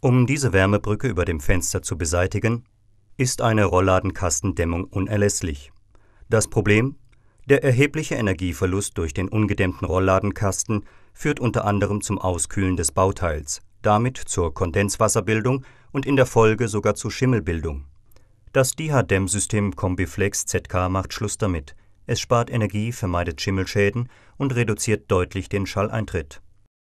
Um diese Wärmebrücke über dem Fenster zu beseitigen, ist eine Rollladenkastendämmung unerlässlich. Das Problem? Der erhebliche Energieverlust durch den ungedämmten Rollladenkasten führt unter anderem zum Auskühlen des Bauteils, damit zur Kondenswasserbildung und in der Folge sogar zu Schimmelbildung. Das DIHA-Dämmsystem Combiflex ZK macht Schluss damit. Es spart Energie, vermeidet Schimmelschäden und reduziert deutlich den Schalleintritt.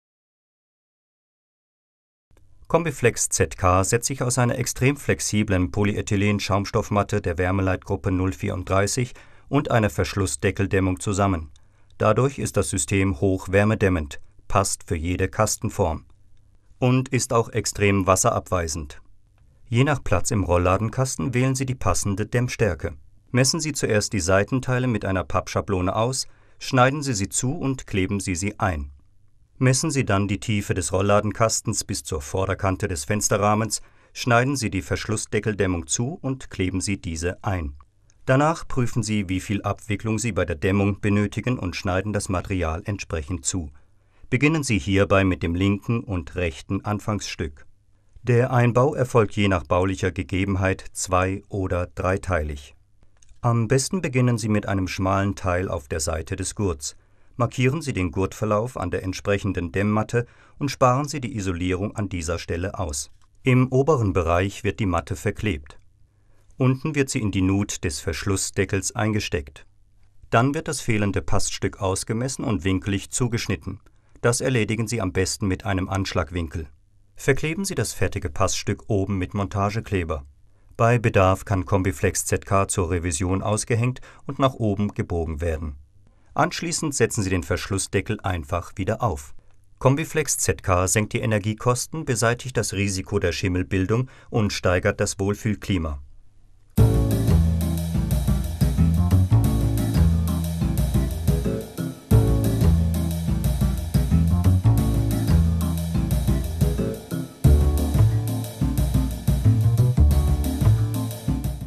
Combiflex ZK setzt sich aus einer extrem flexiblen Polyethylen-Schaumstoffmatte der Wärmeleitgruppe 034 und einer Verschlussdeckeldämmung zusammen. Dadurch ist das System hochwärmedämmend, passt für jede Kastenform und ist auch extrem wasserabweisend. Je nach Platz im Rollladenkasten wählen Sie die passende Dämmstärke. Messen Sie zuerst die Seitenteile mit einer Pappschablone aus, schneiden Sie sie zu und kleben Sie sie ein. Messen Sie dann die Tiefe des Rollladenkastens bis zur Vorderkante des Fensterrahmens, schneiden Sie die Verschlussdeckeldämmung zu und kleben Sie diese ein. Danach prüfen Sie, wie viel Abwicklung Sie bei der Dämmung benötigen und schneiden das Material entsprechend zu. Beginnen Sie hierbei mit dem linken und rechten Anfangsstück. Der Einbau erfolgt je nach baulicher Gegebenheit zwei- oder dreiteilig. Am besten beginnen Sie mit einem schmalen Teil auf der Seite des Gurts. Markieren Sie den Gurtverlauf an der entsprechenden Dämmmatte und sparen Sie die Isolierung an dieser Stelle aus. Im oberen Bereich wird die Matte verklebt. Unten wird sie in die Nut des Verschlussdeckels eingesteckt. Dann wird das fehlende Passstück ausgemessen und winkelig zugeschnitten. Das erledigen Sie am besten mit einem Anschlagwinkel. Verkleben Sie das fertige Passstück oben mit Montagekleber. Bei Bedarf kann Combiflex ZK zur Revision ausgehängt und nach oben gebogen werden. Anschließend setzen Sie den Verschlussdeckel einfach wieder auf. Combiflex ZK senkt die Energiekosten, beseitigt das Risiko der Schimmelbildung und steigert das Wohlfühlklima.